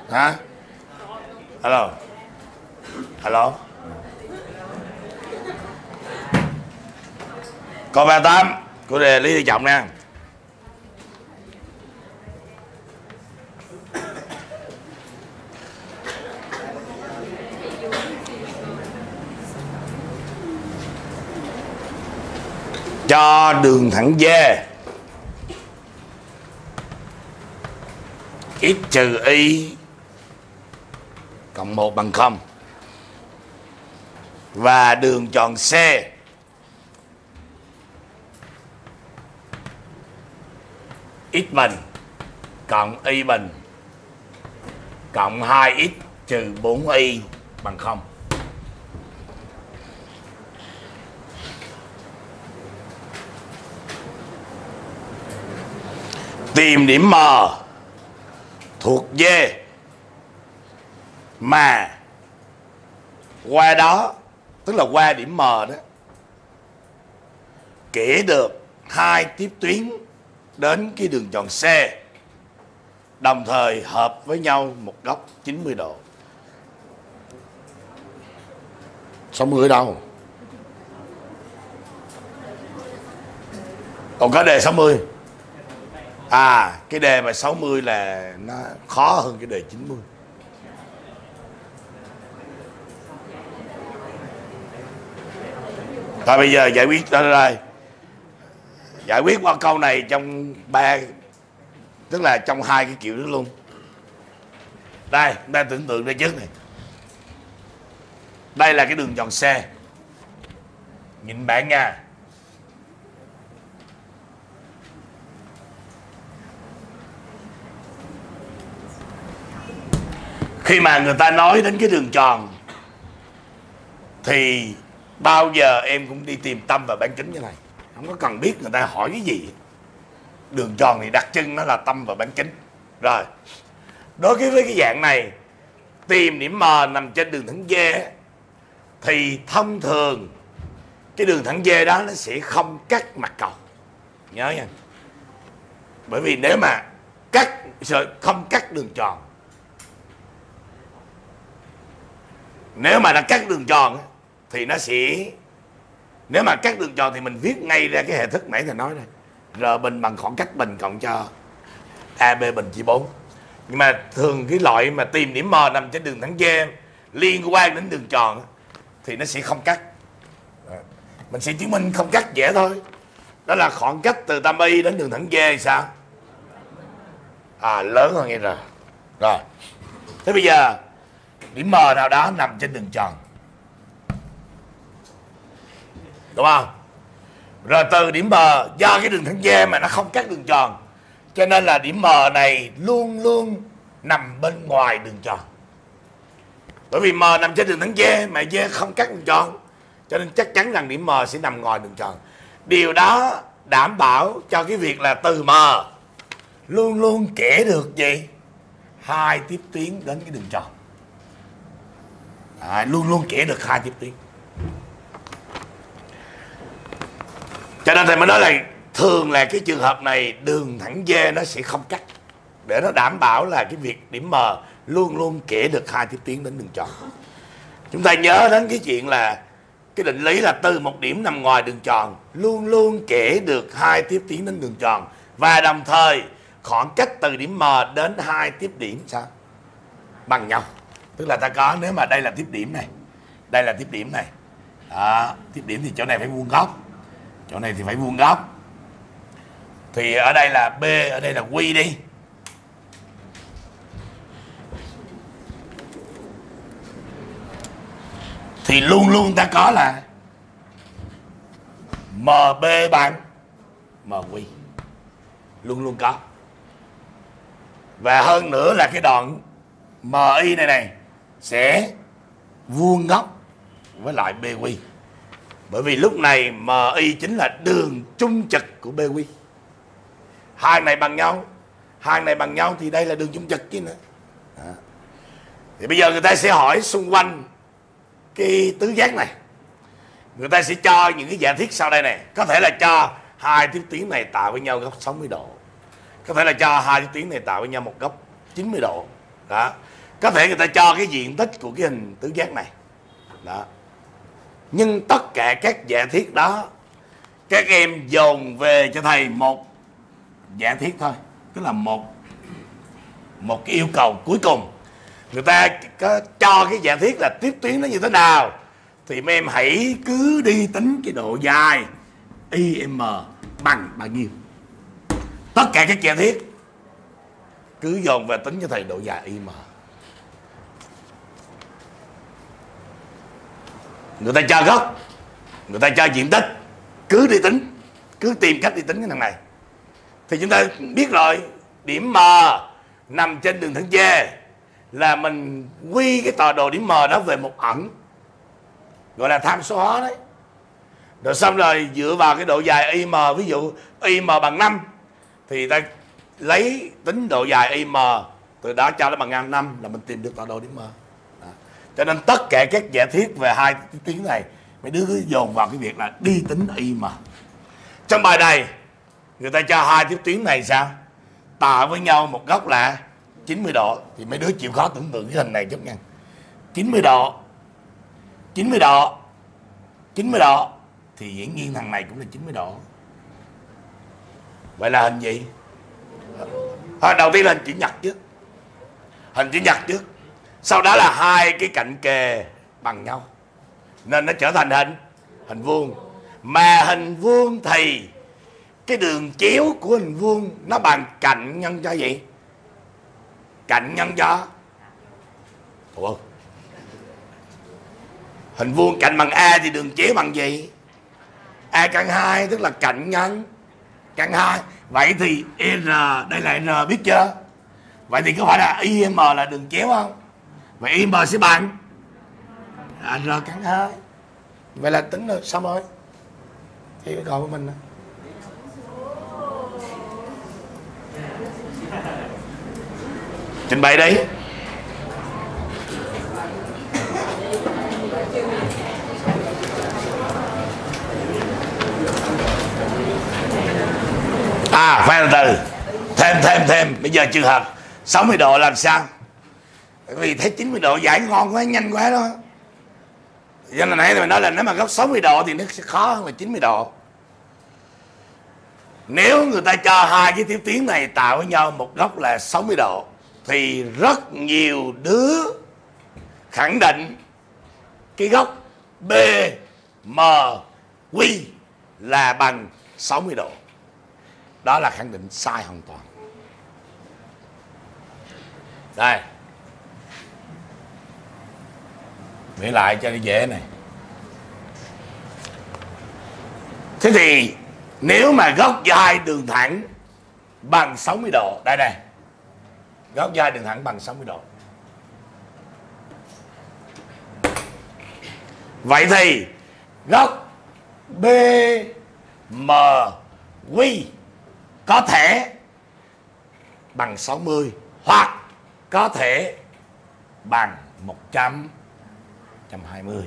Hả? Alo. Alo. Câu 38 của đề Lý Tự Trọng nè. Cho đường thẳng D x trừ y cộng 1 bằng 0 và đường tròn C x bình cộng y bình cộng 2x trừ 4y bằng 0. Tìm điểm M thuộc D mà qua đó, tức là qua điểm M đó, kể được hai tiếp tuyến đến cái đường tròn C đồng thời hợp với nhau một góc 90 độ. 60 ở đâu? Còn có đề 60. À, cái đề mà 60 là nó khó hơn cái đề 90. Thôi bây giờ giải quyết ra đây. Giải quyết qua câu này trong 3, tức là trong 2 cái kiểu đó luôn. Đây, chúng ta tưởng tượng ra trước này. Đây là cái đường tròn C. Nhìn bạn nha. Khi mà người ta nói đến cái đường tròn thì bao giờ em cũng đi tìm tâm và bán kính như này. Không có cần biết người ta hỏi cái gì. Đường tròn thì đặc trưng nó là tâm và bán kính. Rồi, đối với cái dạng này, tìm điểm M nằm trên đường thẳng D thì thông thường cái đường thẳng D đó nó sẽ không cắt mặt cầu. Nhớ nha. Bởi vì nếu mà không cắt đường tròn, nếu mà nó cắt đường tròn thì nó sẽ, nếu mà cắt đường tròn thì mình viết ngay ra cái hệ thức nãy thầy nói này. R bình bằng khoảng cách bình cộng cho AB bình chia 4. Nhưng mà thường cái loại mà tìm điểm M nằm trên đường thẳng D liên quan đến đường tròn thì nó sẽ không cắt. Mình sẽ chứng minh không cắt dễ thôi. Đó là khoảng cách từ tâm Y đến đường thẳng D thì sao? À, lớn hơn nghe rồi. Rồi. Thế bây giờ điểm M nào đó nằm trên đường tròn, đúng không? Rồi từ điểm M, do cái đường thẳng D mà nó không cắt đường tròn, cho nên là điểm M này luôn luôn nằm bên ngoài đường tròn. Bởi vì M nằm trên đường thẳng D mà D không cắt đường tròn, cho nên chắc chắn rằng điểm M sẽ nằm ngoài đường tròn. Điều đó đảm bảo cho cái việc là từ M luôn luôn kể được gì? Hai tiếp tuyến đến cái đường tròn. Luôn luôn kể được hai tiếp tuyến. Cho nên thầy mới nói là thường là cái trường hợp này đường thẳng D nó sẽ không cắt, để nó đảm bảo là cái việc điểm M luôn luôn kể được hai tiếp tuyến đến đường tròn. Chúng ta nhớ đến cái chuyện là cái định lý là từ một điểm nằm ngoài đường tròn luôn luôn kể được hai tiếp tuyến đến đường tròn, và đồng thời khoảng cách từ điểm M đến hai tiếp điểm sao? Bằng nhau. Tức là ta có, nếu mà đây là tiếp điểm này, đây là tiếp điểm này, tiếp điểm thì chỗ này phải vuông góc, chỗ này thì phải vuông góc. Thì ở đây là B, ở đây là Q đi. Thì luôn luôn ta có là MB bằng MQ. Luôn luôn có. Và hơn nữa là cái đoạn MI này sẽ vuông góc với lại BQ. Bởi vì lúc này MI chính là đường trung trực của BQ. Hai này bằng nhau, hai này bằng nhau thì đây là đường trung trực chứ nữa. Thì bây giờ người ta sẽ hỏi xung quanh cái tứ giác này, người ta sẽ cho những cái giả thiết sau đây này. Có thể là cho hai tiếp tuyến này tạo với nhau góc 60 độ, có thể là cho hai tiếp tuyến này tạo với nhau một góc 90 độ. Đó. Có thể người ta cho cái diện tích của cái hình tứ giác này. Đó. Nhưng tất cả các giả thiết đó các em dồn về cho thầy một giả thiết thôi. Tức là một cái yêu cầu cuối cùng. Người ta có cho cái giả thiết là tiếp tuyến nó như thế nào thì mấy em hãy cứ đi tính cái độ dài IM bằng bao nhiêu. Tất cả các giả thiết cứ dồn về tính cho thầy độ dài IM. Người ta cho góc, người ta cho diện tích, cứ đi tính, cứ tìm cách đi tính cái thằng này thì chúng ta biết rồi. Điểm M nằm trên đường thẳng D là mình quy cái tọa độ điểm M đó về một ẩn, gọi là tham số hóa đấy. Rồi xong rồi dựa vào cái độ dài IM, ví dụ IM bằng 5 thì ta lấy tính độ dài IM, từ đó cho nó bằng 5 là mình tìm được tọa độ điểm M. Đó. Cho nên tất cả các giả thiết về hai cái tuyến này mấy đứa cứ dồn vào cái việc là đi tính IM. Trong bài này người ta cho hai tiếp tuyến này sao tạo với nhau một góc là 90 độ thì mấy đứa chịu khó tưởng tượng cái hình này chút nha. 90 độ 90 độ 90 độ thì dĩ nhiên thằng này cũng là 90 độ. Vậy là hình gì? Đầu tiên là hình chữ nhật trước. Hình chữ nhật trước. Sau đó là hai cái cạnh kề bằng nhau nên nó trở thành hình vuông. Mà hình vuông thì cái đường chéo của hình vuông nó bằng cạnh nhân cho gì? Cạnh nhân cho Ủa? Hình vuông cạnh bằng A thì đường chéo bằng gì? A căn 2 tức là cạnh nhân căn 2. Vậy thì R, đây là R biết chưa? Vậy thì có phải là IM là đường chéo không? Vậy IM sẽ bằng R căn 2. Vậy là tính được xong rồi. Thì cái câu của mình nè. Trình bày đi. Khoan từ thêm bây giờ trường hợp 60 độ làm sao? Bởi vì thấy 90 độ giải ngon quá, nhanh quá đó. Cho nên nãy mình nói là nếu mà góc 60 độ thì nó sẽ khó hơn là 90 độ. Nếu người ta cho hai cái tiếp tuyến này tạo với nhau một góc là 60 độ thì rất nhiều đứa khẳng định cái góc BMQ là bằng 60 độ. Đó là khẳng định sai hoàn toàn. Đây, vẽ lại cho nó dễ này. Thế thì nếu mà góc dài đường thẳng bằng 60 độ, đây này, góc dài đường thẳng bằng 60 độ. Vậy thì góc BMQ có thể bằng 60 hoặc có thể bằng 120.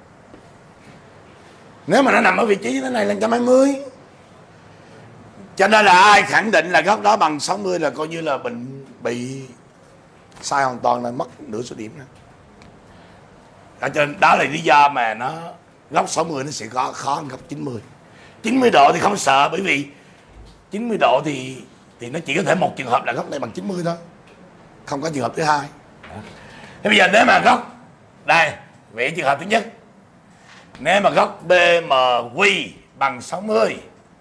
Nếu mà nó nằm ở vị trí thế này là 120. Cho nên là ai khẳng định là góc đó bằng 60 là coi như là bị sai hoàn toàn, là mất nửa số điểm đó. Cho nên đó là lý do mà nó góc 60 nó sẽ khó hơn góc 90. 90 độ thì không sợ, bởi vì 90 độ thì nó chỉ có thể một trường hợp là góc này bằng 90 thôi, không có trường hợp thứ hai. Thế bây giờ nếu mà góc đây, vẽ trường hợp thứ nhất, nếu mà góc BMQ bằng 60,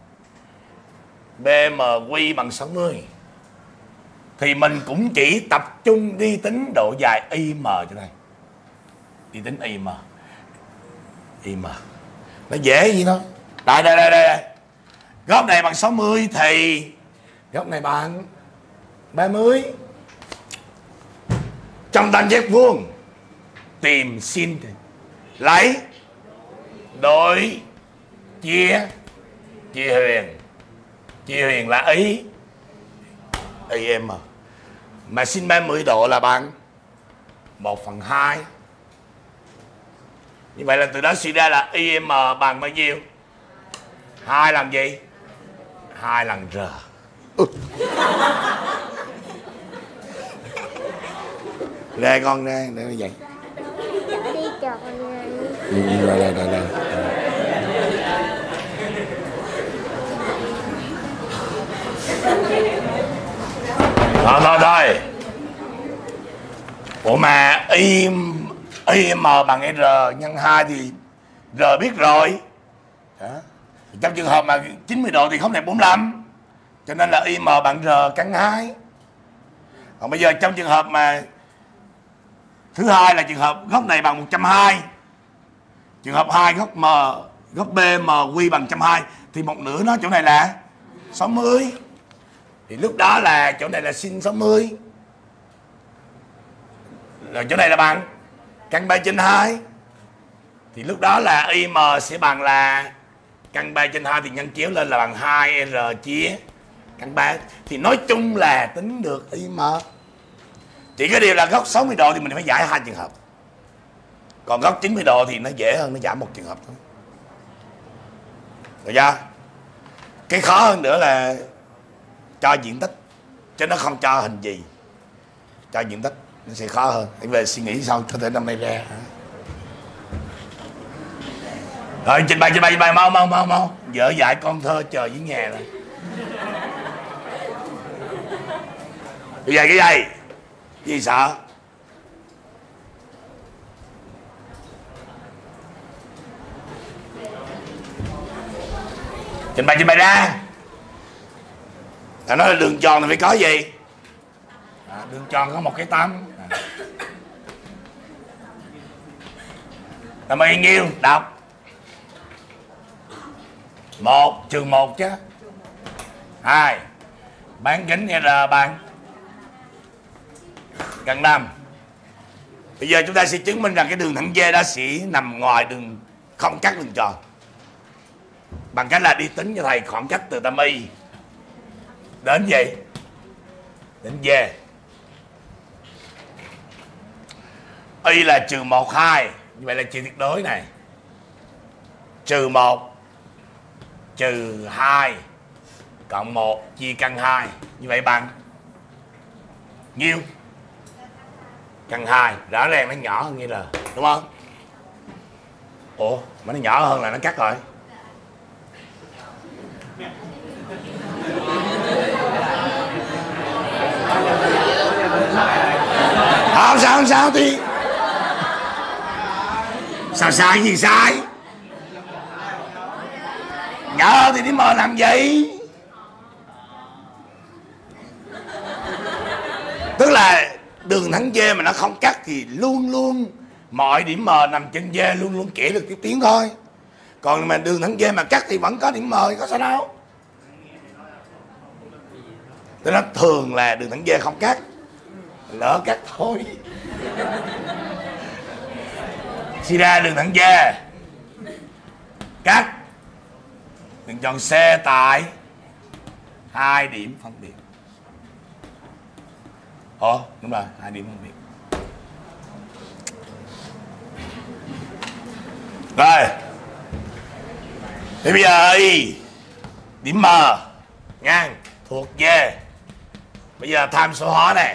BMQ bằng 60 thì mình cũng chỉ tập trung đi tính độ dài IM cho đây. Đi tính IM nó dễ gì thôi. Đây. Góc này bằng 60 thì góc này bằng 30. Trong tam giác vuông tìm sin lấy đối chia huyền. Chia huyền là IM. Mà sin 30 độ là bằng 1/2. Như vậy là từ đó suy ra là IM bằng bao nhiêu? 2 lần gì? 2 lần R. Ra con ra để nó vậy. Đi chọn Đây. Thôi. Ủa mà m bằng r nhân 2 thì r biết rồi. Đó. Trong trường hợp mà 90 độ thì không thể 45. Cho nên là m bằng r căn 2. Còn bây giờ trong trường hợp mà thứ hai là trường hợp góc này bằng 120. Trường hợp 2 góc B m quy bằng 120 thì một nửa nó chỗ này là 60. Thì lúc đó là chỗ này là sin 60. Rồi chỗ này là bằng căn 3/2. Thì lúc đó là im sẽ bằng là căn 3/2 thì nhân chiếu lên là bằng 2r chia căn 3. Thì nói chung là tính được im. Chỉ có điều là góc 60 độ thì mình phải giải 2 trường hợp. Còn góc 90 độ thì nó dễ hơn, nó giảm 1 trường hợp thôi. Được chưa? Cái khó hơn nữa là cho diện tích, chứ nó không cho hình gì. Cho diện tích nó sẽ khó hơn. Hãy về suy nghĩ sau, có thể năm nay ra. Rồi trình bày mau. Vợ dạy con thơ chờ dưới nhà rồi. Bây giờ cái gì? Gì sợ? Trình bày ra. Nó nói là đường tròn thì phải có gì? Đường tròn có một cái tâm. Là bao nhiêu? Đọc. 1 trừ 1 chứ. 2 bán kính R bằng căn 5. Bây giờ chúng ta sẽ chứng minh rằng cái đường thẳng dê đó sẽ nằm ngoài đường không cắt đường tròn. Bằng cách là đi tính cho thầy khoảng cách từ tâm Y đến gì? Đến D. Y là trừ 1, 2. Như vậy là chia tuyệt đối này. Trừ 1 trừ 2 cộng 1 chia căn 2. Như vậy bằng nhiêu? Căn 2. Rõ ràng nó nhỏ hơn như là, đúng không? Ủa mà nó nhỏ hơn là nó cắt rồi. Không sao thì sao sai gì sai? Nhỏ thì điểm M làm gì? Tức là đường thẳng dê mà nó không cắt thì luôn luôn mọi điểm M nằm trên dê luôn luôn kể được tiếp tiến thôi. Còn mà đường thẳng dê mà cắt thì vẫn có điểm M, có sao đâu. Tôi nói thường là đường thẳng dê không cắt, lỡ cắt thôi. Suy ra đường thẳng dê cắt đường tròn C tại 2 điểm phân biệt. Ồ đúng rồi, 2 điểm phân biệt. Rồi thì bây giờ Y điểm M ngang thuộc D. Bây giờ tham số hóa này.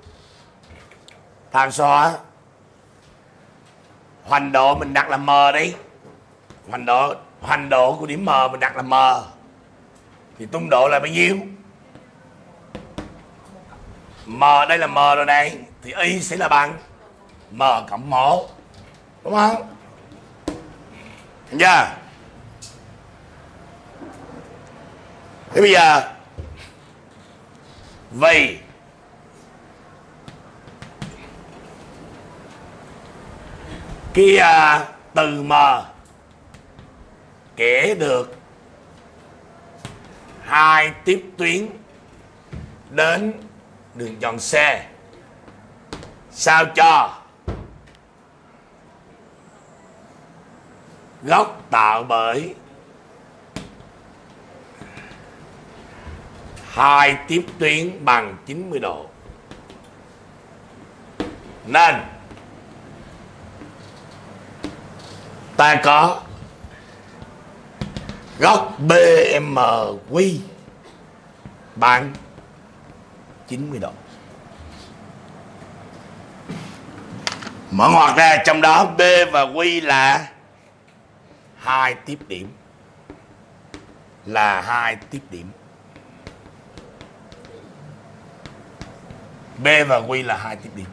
Tham số hóa hoành độ mình đặt là M đi. Hoành độ của điểm M mình đặt là M. Thì tung độ là bao nhiêu? M đây là M rồi này. Thì Y sẽ là bằng M cộng 1. Đúng không? Thấy chưa? Thế bây giờ vì cái từ M kể được 2 tiếp tuyến đến đường tròn C sao cho góc tạo bởi 2 tiếp tuyến bằng 90 độ. Nên ta có góc BMQ bằng 90 độ. Mở ngoặc ra, trong đó B và Q là 2 tiếp điểm. Là 2 tiếp điểm. B và Q là 2 tiếp điểm.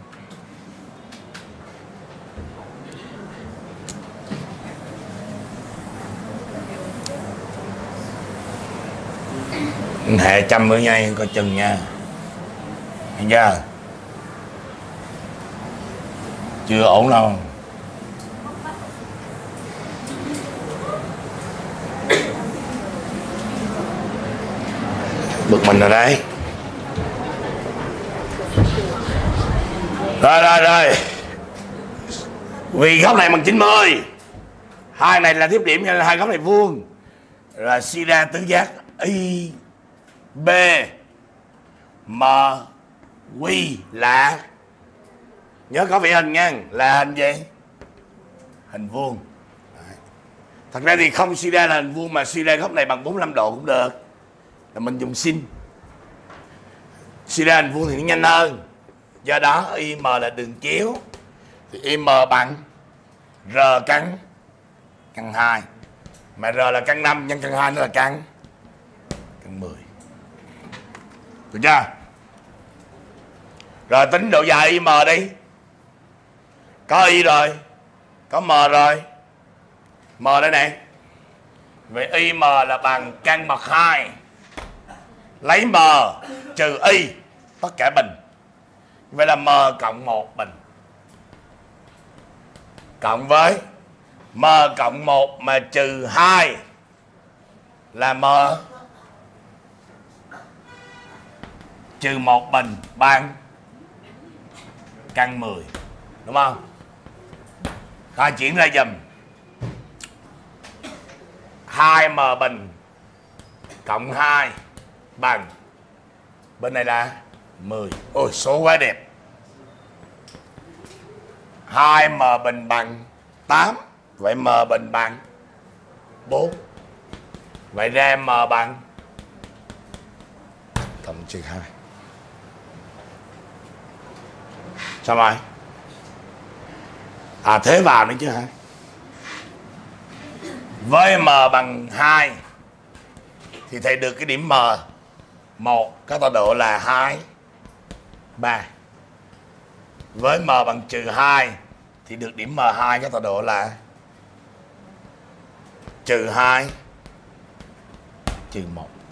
Hệ chăm bữa nay coi chừng nha. Thấy chưa? Chưa ổn đâu. Bực mình rồi đấy. Rồi. Vì góc này bằng 90. Hai này là tiếp điểm cho nên hai góc này vuông. Rồi suy ra tứ giác Y B M Q là, nhớ có vẽ hình nha, là hình gì? Hình vuông. Đấy. Thật ra thì không suy ra là hình vuông mà suy ra góc này bằng 45 độ cũng được. Là mình dùng sin. Suy ra hình vuông thì nó nhanh hơn. Do đó IM là đường chéo. Thì IM bằng R căn 2. Mà R là căn 5 nhân căn 2 nó là căn 10. Được chưa? Rồi tính độ dài IM đi. Có Y rồi, có M rồi. M đây này. Vậy IM là bằng căn bậc 2. Lấy M trừ Y tất cả bình. Vậy là M cộng 1 bình. Cộng với M cộng 1 mà trừ 2 là M trừ 1 bình bằng căn 10. Đúng không? Rồi chuyển ra dùm. 2M bình cộng 2 bằng, bên này là 10. Ôi số quá đẹp. 2M bình bằng 8. Vậy M bình bằng 4. Vậy ra M bằng cộng trừ 2. Sao rồi? À thế vào nữa chứ hả? Với M bằng 2 thì thầy được cái điểm M 1 có tọa độ là 2, 3. Với M bằng trừ 2 thì được điểm M2 có tọa độ là trừ 2, trừ 1.